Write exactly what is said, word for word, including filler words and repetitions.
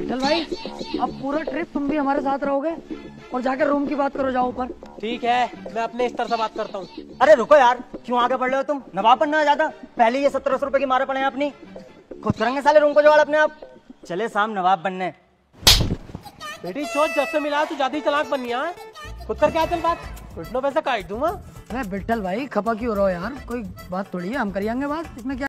विठल भाई, अब पूरा ट्रिप तुम भी हमारे साथ रहोगे और जाकर रूम की बात करो, जाओ ऊपर। ठीक है, मैं अपने स्तर से बात करता हूँ। अरे रुको यार, क्यों आगे बढ़ रहे हो तुम? नवाब बनना है ज्यादा? पहले ये सत्रह सौ रुपए की मारे पड़े हैं अपनी, खुद करेंगे साले रूम को जुगाड़ अपने आप। चले शाम नवाब बनने। बेटी चोट जब से मिला तू ज्यादा ही चालाक बन गया है। खुद कर क्या चल बात, घुटनों पैसा काट दूंगा। अरे विठल भाई, खपा क्यों हो रहा हो यार? कोई बात थोड़ी है, हम करिएंगे बात, इसमें क्या।